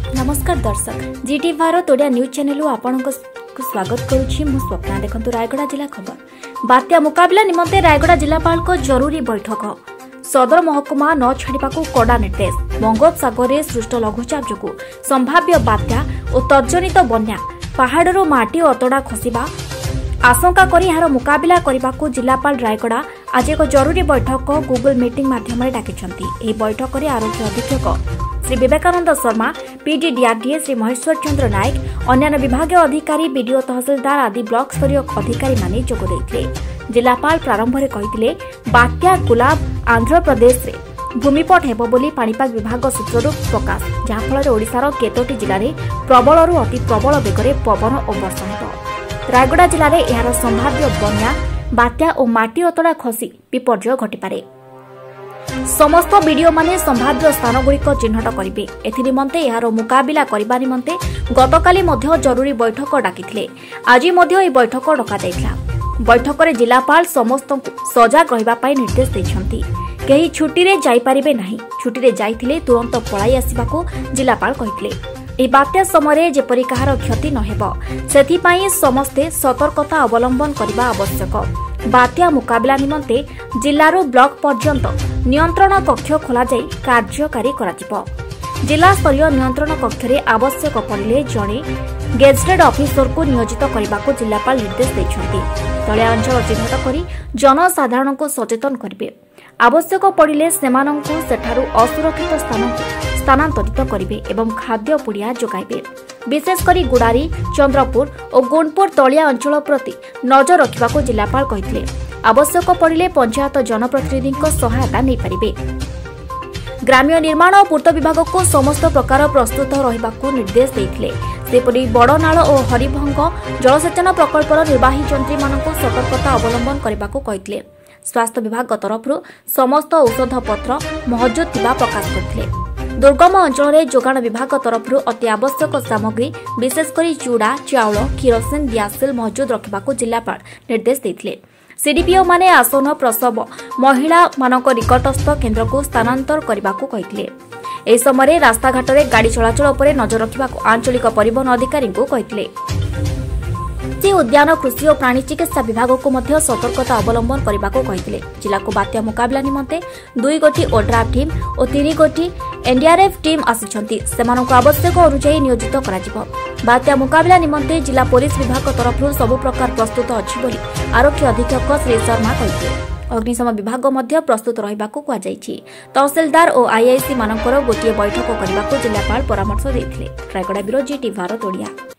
नमस्कार दर्शक GT Bharat Odia news channel आपनको स्वागत करुछि मु स्वप्ना। देखंतु रायगड़ा जिला खबर। बात्या मुकाबला निमंते रायगड़ा जिलापाल को जरूरी बैठक। सदर महकुमा न छाड़िबा को कड़ा निर्देश। बंगोपसागर रे सृष्ट लघुचाप जोगु संभाव्य बात्या और तर्जनित बन्या पहाड़रू माटी अतड़ा खसिबा आशंका करी यार मुकाबला करने को जिलापाल रायगड़ा आज एक जरूरी बैठक गूगल मीटिंग माध्यम डाकिछंती। एही बैठक रे आरोग्य अधीक्षक श्री विवेकानंद शर्मा, पीडीडीआरडीए श्री महेश्वर चंद्र नायक, अन्य विभाग अधिकारी, बीडीओ, तहसीलदार आदि ब्लॉक स्तरीय अधिकारी माने जोग देथिले। जिलापाल प्रारंभ में कहिथिले बात्या गुलाब आंध्र प्रदेश रे भूमिपट हेबो बोली पाणीपाग विभाग सूत्ररू प्रकाश, जहाँफल ओडिशार केतोटी जिले में प्रबलरू अति प्रबल बेगरे पवन और वर्षा हेबो। रायगड़ा जिले में यार संभाव्य बन्या बात्या और माटी अतड़ा खसी विपर्यय घटिपारे। समस्त वीडियो माने संभाव्य स्थानगुड़िक चिन्हट करेंगे। एनिमंते यार मुकाबला करने निमंते गतकाली जरूरी बैठक डाकिथिले। आज बैठक डकाଯାଇଥିଲା। बैठक में जिलापाल समस्त सजग रहिबा निर्देश देछंती। केही छुट्टी रे जाई परिबे नाही। छुट्टी रे जाइथिले तुरंत पळाई आसिबाको जिलापाल कहिथिले। ए बात्या समय जेपरि कहार क्षति न हेबो सेथिपाई समस्ते सतर्कता अवलंबन करबा आवश्यक। बात्या मुकाबला निमंते जिल्लारू ब्लॉक पर्यंत नियंत्रण कक्ष खोला जाई कार्यकारी कराजिबो। जिला स्तरीय नियंत्रण कक्ष रे आवश्यक पड़िले जणे गेजेटेड ऑफिसर को नियोजित करने जिलापाल निर्देश देछंती। तळिया अंचल चिन्हट करी जनसाधारण को सचेतन करिवे। आवश्यक पड़िले सेमानंकु सेठारू असुरक्षित स्थान स्थानांतरित करिवे एवं खाद्य पुड़िया जोगाइबे। विशेषकर गुड़ारी, चंद्रपुर और गुणपुर तलिया अंचल प्रति नजर रखा जिलापाल कहिथिले। आवश्यक पड़िले पंचायत जनप्रतिनिधि सहायता नहीं पारिबे। ग्राम्य निर्माण और पूर्त विभाग को समस्त प्रकार प्रस्तुत रहिबाकू निर्देश देथिले। सेपरि बड़नाल और हरिभंग जलसेचन प्रकल्पर निर्वाही जंत्री मानक सतर्कता अवलंबन करबाकू कहिथिले। स्वास्थ्य विभाग तरफ समस्त औषध पत्र महजूद थिबा प्रकाश करथिले। दुर्गम अंचल में जोगाण विभाग तरफ अति आवश्यक सामग्री विशेषकर चूड़ा, चाउल, किरोसिन, ग्यासिल महजूद रखा जिलापाल निर्देश देथिले। सीडीपीओ माने आसन प्रसव महिला मानक निकटस्थ केन्द्र को स्थानांतर करने को कहिथिले। एही समय रास्ताघाट में गाड़ी चलाचल पर नजर रखा आंचलिक परिवहन अधिकारी को कहिथिले। उद्यान, कृषि और प्राणी चिकित्सा विभाग को मध्य सतर्कता अवलंबन करने को कहिथिले। जिला को बात्या मुकाबला निमंते 2 गोटी ओड्राफ टीम और 3 गोटी एनडीआरएफ टीम आसिछंती। सेमानक आवश्यक अनुसार नियोजित कराजिबो। बात्या मुकाबला निमंते जिला पुलिस विभाग तरफ सबु प्रकार प्रस्तुत अछि बोली आरक्षी अधीक्षक श्री शर्मा कहिथिले। अग्निशम विभाग मध्य प्रस्तुत रहिबाकू कुआଯାଇଛି। तहसीलदार और आईआईसी मानकर गोटे बैठक करने को जिलापाल परामर्श देथिले। Rayagada bureau GT Bharat Odia.